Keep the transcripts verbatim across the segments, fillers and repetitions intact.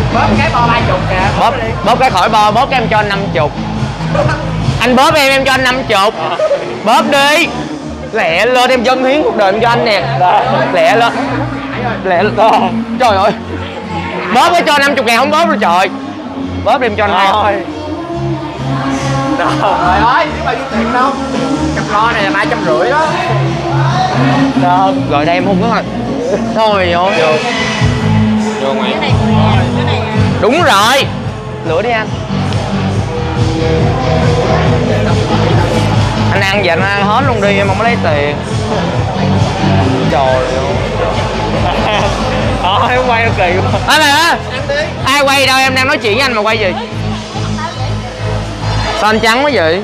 Bóp cái bo ba chục kìa. Bóp, bóp cái khỏi bo, bóp cái em cho anh năm chục. Anh bóp em, em cho anh năm chục. Bóp đi. Lẹ lên, em dâng hiến cuộc đời em cho anh nè. Lẹ lên. Lẹ lên. Trời ơi. Bóp mới cho năm mươi ngàn không bóp rồi trời. Bóp đi em cho anh hai. Trời ơi, biết bao nhiêu tiền đâu. Cặp lo này là ba trăm rưỡi đó. Đâu. Rồi đây em không có. Thôi vô. Vô. Vô ngoài. Cái này cái này đúng rồi. Lửa đi anh. Anh ăn vậy anh ăn hết luôn đi, em không có lấy tiền. Trời ơi. Ờ, em quay nó kỳ quá. Ê mày ơi, ai quay đâu, em đang nói chuyện với anh mà quay gì? Sao anh trắng quá vậy?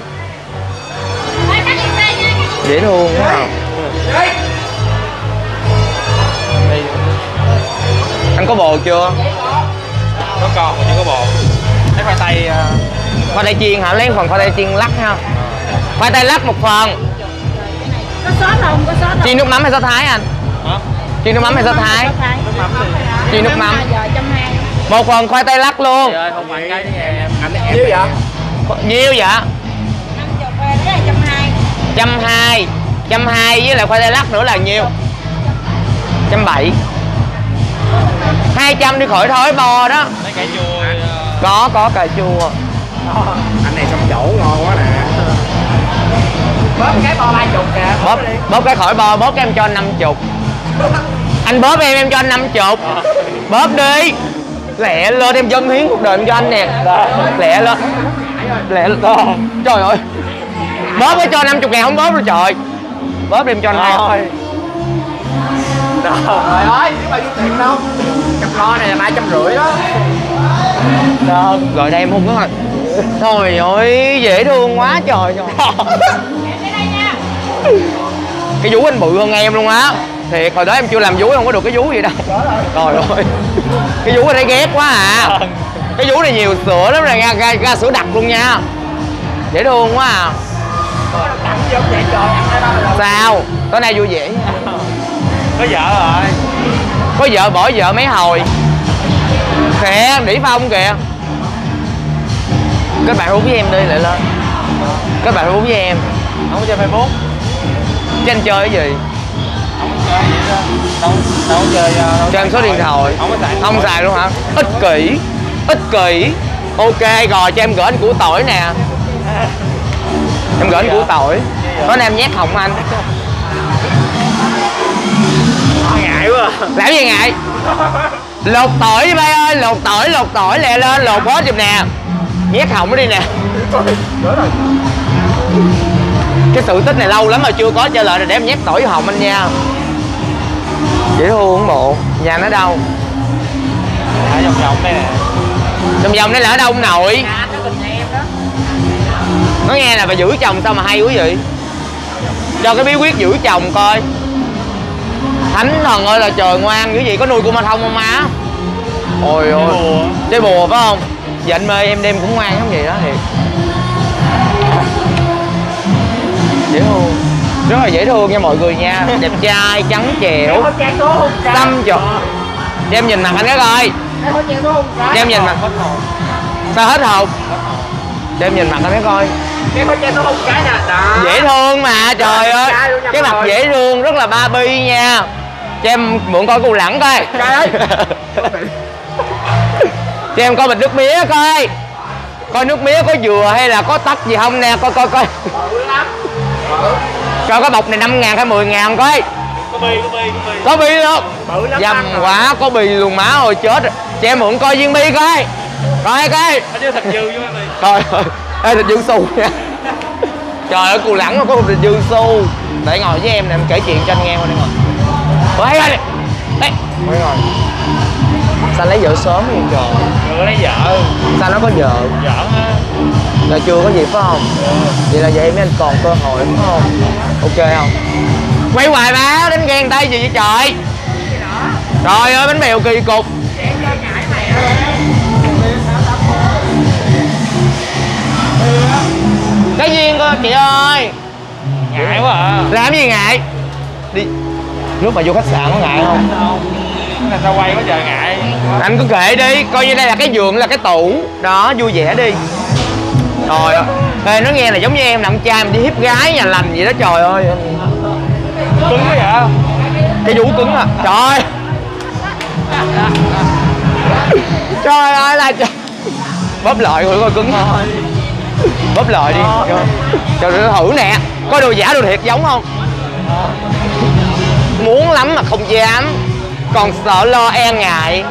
Dễ thương quá à. Anh có bò chưa? Có con mà chưa có bò. Lấy khoai tây uh... khoai tây chiên hả? Lấy phần khoai tây chiên lắc ha. Khoai tây lắc một phần. có sốt không? Có sốt không? Chiên nước mắm hay sốt Thái anh? Hả? Chiên nước mắm hay sốt Thái? Nước mắm thì chiên nước mắm. Giờ trăm hai. Một phần khoai tây lắc luôn. Trời ơi, không phải cái em. Anh em nhiêu vậy? Nhiêu vậy? năm chục cái này trăm hai. Trăm hai. Trăm hai với lại khoai tây lắc nữa là nhiêu? Trăm bảy. Hai trăm đi khỏi thói bò đó. Lấy cải chua. Uh... Có, có cà chua. Anh này xong chỗ ngon quá nè. Bóp cái bo ba chục kìa. Bóp, bóp cái khỏi bo, bóp cái em cho anh năm chục. Anh bóp em, em cho anh năm chục. Bóp đi. Lẹ lên, em dâng hiến cuộc đời em cho anh nè. Lẹ lên. Lẹ lên. Trời ơi. Bóp mới cho năm mươi ngàn không bóp rồi trời. Bóp đi em cho anh hai. Trời ơi, biết bao nhiêu tiền đâu. Cặp lo này là ba trăm rưỡi đó. Đâu. Rồi đây em không có. Thôi ơi, dễ thương quá trời trời. Cái vú anh bự hơn em luôn á. Thiệt, hồi đó em chưa làm vú không có được cái vú gì đâu. Trời ơi. Cái vú anh thấy ghét quá à. Cái vú này nhiều sữa lắm rồi, ra, ra, ra sữa đặc luôn nha. Dễ thương quá à. Sao? Tối nay vui vẻ. Có vợ rồi. Có vợ bỏ vợ mấy hồi. Kìa, Đĩ Phong kìa. Kết bạn hút với em đi, lại lên. Kết bạn hút với em. Không có chơi Facebook. Chứ anh chơi cái gì? Không có chơi gì đó. Đâu, đâu có chơi. Đâu chơi em số điện thoại. Không có xài. Không xài luôn hả? Ích kỷ. Ích kỷ. Ok rồi, cho em gửi anh củ tỏi nè. Em gửi anh củ tỏi. Tối nay em nhét họng anh. Ngại quá. Làm gì ngại? Lột tỏi đi bay ơi, lột tỏi, lột tỏi lẹ lên, lột hết giùm nè. Nhét họng nó đi nè. Cái sự tích này lâu lắm mà chưa có trả lời rồi, để em nhét tỏi vô họng anh nha. Dễ thương bộ. Nhà nó đâu? Ở vòng vòng đây nè. Vòng vòng đây là ở đâu ông nội? Nó nghe là bà giữ chồng sao mà hay quá vậy? Cho cái bí quyết giữ chồng coi. Thánh thần ơi là trời ngoan dữ gì, có nuôi cô ma thông không má? Ôi ôi. Chơi bùa phải không? Giờ anh mê em đêm cũng ngoan giống vậy đó thiệt. Dễ thương. Rất là dễ thương nha mọi người nha. Đẹp trai, trắng trẻo. Xăm chọc. Cho em nhìn mặt anh cái coi. Cho em nhìn mặt. Sao hết hồn? Cho em nhìn mặt anh cái coi. Dễ thương mà trời ơi. Cái mặt dễ thương, rất là Barbie nha. Cho em mượn coi cù lẳng coi. Cho em coi bịch nước mía coi. Coi nước mía có dừa hay là có tắc gì không nè. Coi coi coi. Cho cái bọc này năm ngàn hay mười ngàn coi. Có bi, có bi, có bi. Có bi luôn. Dầm quá, có bi luôn má ơi chết. Cho em mượn coi viên bi coi. Coi coi. Ở chứ thật dư vô em ơi. Trời ơi. Ê thịt dương xu nha. Trời ơi cù lẳng mà có thịt dương xu. Để ngồi với em nè, em kể chuyện cho anh nghe coi đây ngồi. Ôi đây. Đây. Ngồi ngồi. Sao lấy vợ sớm vậy trời? Vừa lấy vợ. Sao nó có vợ? Vợ ha. Là chưa có gì phải không? Ừ. Vậy là vậy mấy anh còn cơ hội phải không? Ok không? Quay hoài má, đánh ghen tay gì vậy trời? Trời ơi bánh bèo kỳ cục. Cái duyên coi chị ơi. Ngại quá à. Làm gì ngại? Đi. Lúc mà vô khách sạn có ngại không? Là sao quay quá trời ngại. Anh cứ kệ đi, coi như đây là cái giường, là cái tủ. Đó, vui vẻ đi. Trời ơi. Ê, nó nghe là giống như em là con trai, mình đi hiếp gái nhà lành vậy đó, trời ơi. Cứng quá vậy. Cái vú cứng à. Trời. Trời ơi là trời. Bóp lại thử coi cứng. Bóp lại đi. Cho nó thử nè. Có đồ giả đồ thiệt giống không? Muốn lắm mà không dám. Còn sợ lo e ngại.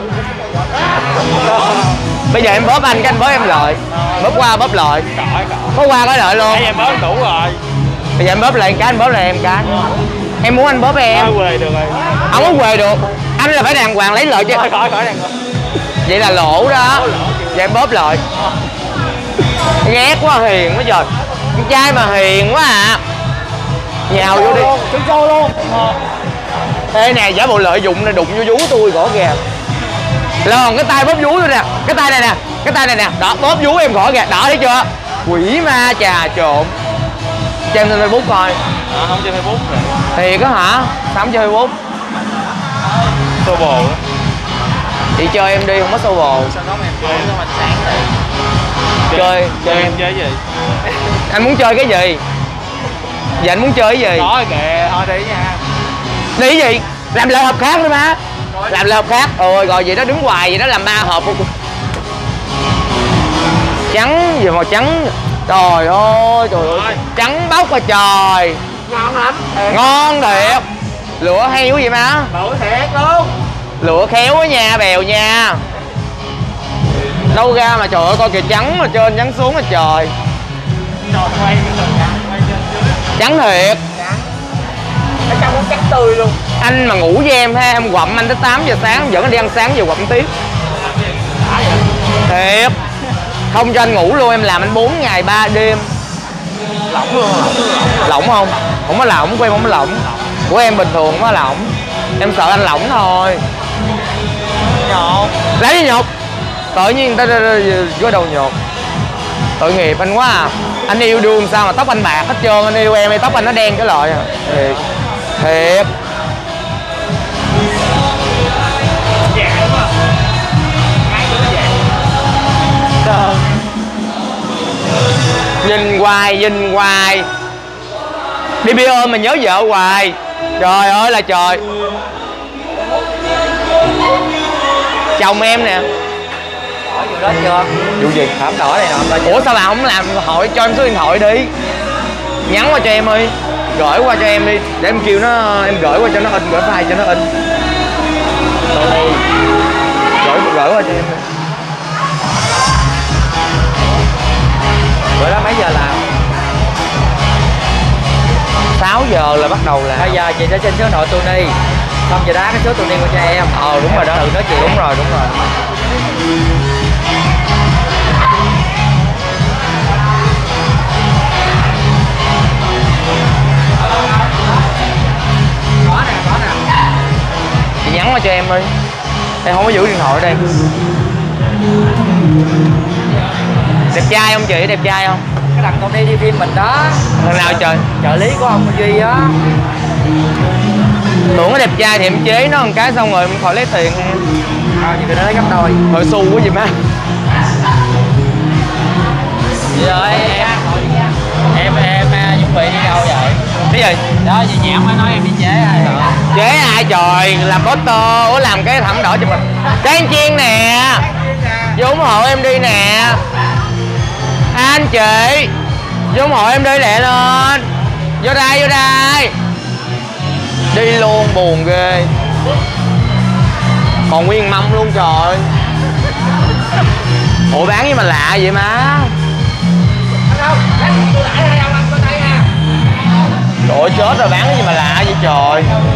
Bây giờ em bóp anh, cái anh bóp em lại. Bóp qua bóp lại. Có qua có lại luôn. Em bóp đủ rồi. Bây giờ em bóp lại một cái, anh bóp lại em cái. Em muốn anh bóp em. Thôi quề được rồi. Không có quề được. Anh là phải đàng hoàng lấy lợi chứ. Khỏi khỏi khỏi đàng hoàng. Vậy là lỗ đó. Vậy em bóp lại. Ghét quá, hiền quá trời. Con trai mà hiền quá à. Nhào vô đi. Trứng trâu luôn. Ê nè, giả bộ lợi dụng này đụng vô vú tôi gõ kìa. Lòn cái tay bóp vú tôi nè. Cái tay này nè. Cái tay này nè. Đó, bóp vú em gõ kìa. Đó thấy chưa? Quỷ ma trà trộn. Cho em lên Facebook coi. À, không chơi Facebook rồi. Thiệt á hả? Sao không chơi Facebook? Xô bồ đó. Chị chơi em đi, không có xô bồ. Sao đó em chơi nó mà sáng rồi. Chơi, chơi em chơi cái gì? Anh muốn chơi cái gì? Dạ anh muốn chơi cái gì? Đó kìa, thôi đi nha. Đi cái gì? Làm lại hộp khác thôi mà. Làm lại hộp khác. Ôi rồi vậy đó, đứng hoài vậy đó, làm ba hộp. Trắng gì màu trắng. Trời ơi, trời ơi. Trắng bóc à trời. Ngon lắm. Ngon thiệt. Lửa heo vậy mà. Bự thiệt luôn. Lửa khéo á nha, bèo nha. Đâu ra mà trời ơi, coi kìa, trắng mà trên trắng xuống là trời. Trắng thiệt. Ở trong nó trắng tươi luôn. Anh mà ngủ với em ha, em quặm anh tới tám giờ sáng, dẫn anh đi ăn sáng giờ quặm tiếp. Thiệt. Không cho anh ngủ luôn, em làm anh bốn ngày ba đêm. Lỏng luôn. Lỏng không? Không có lỏng, của em không có lỏng. Của em bình thường không có lỏng. Em sợ anh lỏng thôi. Nhột. Lấy gì nhột? Tự nhiên người ta có đầu nhột. Tội nghiệp anh quá à. Anh yêu đương sao mà tóc anh bạc hết trơn. Anh yêu em hay tóc anh nó đen cái loại à. Thiệt. Thiệt. Nhìn hoài, nhìn hoài. Đi bia ôm mà nhớ vợ hoài. Trời ơi là trời. Chồng em nè. Hỏi vụ đó chưa? Vụ gì? Thảm đỏ này nọ. Ủa sao bà không làm hỏi cho em số điện thoại đi. Nhắn qua cho em đi. Gửi qua cho em đi. Để em kêu nó, em gửi qua cho nó in, gửi file cho nó in. Gửi, gửi qua cho em đi. Bữa đó mấy giờ làm? sáu giờ là bắt đầu làm. Bây giờ chị sẽ xin số nội Tony. Xong giờ đá cái số Tony của cho em. Ờ đúng rồi đó. Tự nói chuyện. Đúng rồi, đúng rồi. Có nè, có nè. Chị nhắn qua cho em đi. Em không có giữ điện thoại ở đây. Đẹp trai không chị? Đẹp trai không? Cái thằng Tony đi phim mình đó. Thằng nào trời? Trợ lý của ông Duy á. Tưởng nó đẹp trai thì em chế nó một cái xong rồi em khỏi lấy tiền em. À, thì nó lấy gấp đôi. Hồi xu quá gì má. Rồi em em em chuẩn bị đi đâu vậy? Cái gì? Đó chị Nhãn mới nói em đi chế ai hả? Chế ai trời? Làm poster. Ủa làm cái thảm đỏ cho mình. Cái chiên nè. Vô ủng hộ em đi nè. Anh chị vô ủng hộ em đi lẹ lên. Vô đây, vô đây. Đi luôn, buồn ghê. Còn nguyên mâm luôn trời. Ủa bán với mà lạ vậy má. Trời ơi chết rồi, bán cái gì mà lạ vậy trời.